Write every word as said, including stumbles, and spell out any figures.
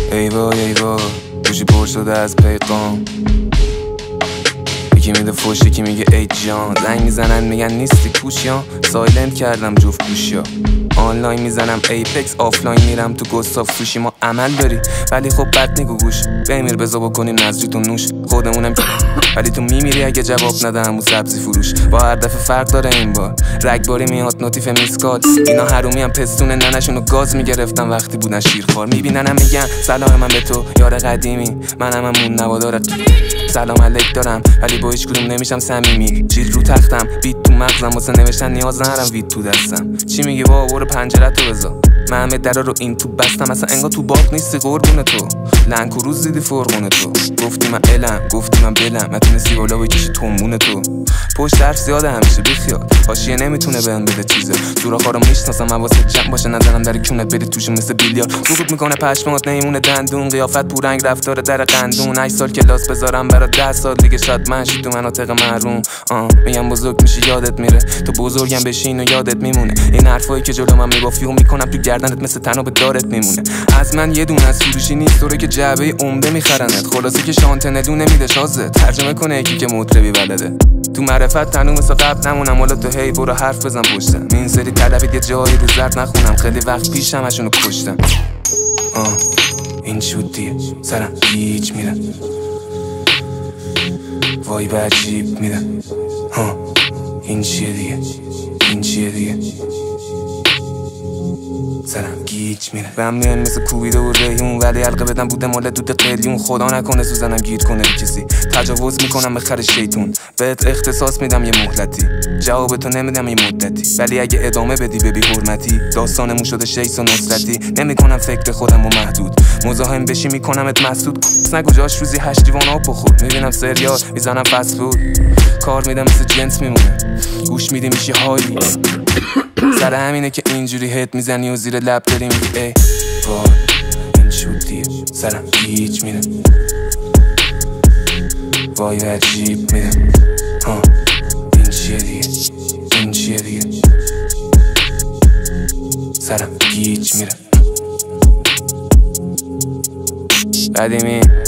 ای وای ای وای گوشی پر شده از پیغام، یکی میده فوش یکی میگه ای جان، زنگ میزنن میگن نیستی کوشیان، سایلنت کردم جفت گوشیا، آنلاین میزنم ایپکس، آفلاین میرم تو گستاف سوشی. ما عمل داری ولی خب بد نگو گوش، بمیر بزا بکنیم نزدی تو نوش، خودمونم ولی تو میمیری اگه جواب ندم و سبزی فروش. با هر دفعه فرق داره این بار، رگباری میاد نوتیف میسکات، اینا حرومی هم پستونه ننشونو گاز میگرفتن وقتی بودن شیرخوار، میبیننم میگن سلام من به تو یار قدیمی، منم همون نوادارت سلام علیک دارم ولی با هیچ کدوم نمیشم صمیمی، چیز رو تختم بیت تو مغزم واسه نوشتن نیاز ندارم وید تو دستم. چی میگی بابا برو پنجره‌تو بذار، من همه درا رو این تو بستم، اصلا انگار تو باغ نیستی قربون تو، لنگ و روز دیدی فرغون تو، گفتی من الم گفتی من بلم، نتونستی بالا بکشی تومون تو، پشت حرف زیاده همیشه بیخیال، حاشیه نمیتونه بهم بده چیزه، سوراخا رو میشناسم حواست جمع باشه نظرم در کونت بری توش مثل بیلیار، سقوط میکنه پشمات نمیمونه دندون، قیافت پورنگ رفتار در قندون، هشت سال کلاس بذارم برات ده سال دیگه شاد من شی تو مناطق محروم، آه میگم بزرگ میشی یادت میره، تو بزرگم بشین و یادت میمونه، این حرفایی که جلو من میگفتی و میکنم تو گردنت مثل تناب به دارت میمونه، از من یه دونه از فروشی نیست طوره که جعبه عمده میخرنت، خلاصه که شانتنه دونه میده شازه، ترجمه کنه یکی که مطربی بلده، تو معرفت تنو مثل قبل نمونم، حالا تو هی برو حرف بزن پشتم، این سری طلبید یه جایی رو زرد نخونم، خیلی وقت پیش همشونو کشتم، آه این شد دیگه سرم گیج میره، وای به عجیب میره، ها این چیه دیگه این چیه دیگه سرم گیج میره، بهم میان مثل کوبیده و ریحون، ولی حلقه بدم بوده مال دود قلیون، خدا نکنه سوزنم گیر کنه بی کسی، تجاوز میکنم به خر شیطون، بهت اختصاص میدم یه مهلتی، جواب تو نمیدم یه مدتی، ولی اگه ادامه بدی به بی حرمتی، داستانمون شده شیس و نصرتی، نمیکنم فکر خودم و محدود، مزاحم بشی میکنمت مسدود، نگو جاش روزی هشت لیوان آب بخور، میبینم سریال میزنم فست فود، کار میدم مثل جنس میمونه، گوش میدی میشی هایی، سر همینه که اینجوری هد میزنی و زیر لب داری میگی ای وای این شد دیگه سرم گیج میره، وای عجیب میره، ها این چیه دیگه این چیه دیگه سرم گیج میره. قدیمی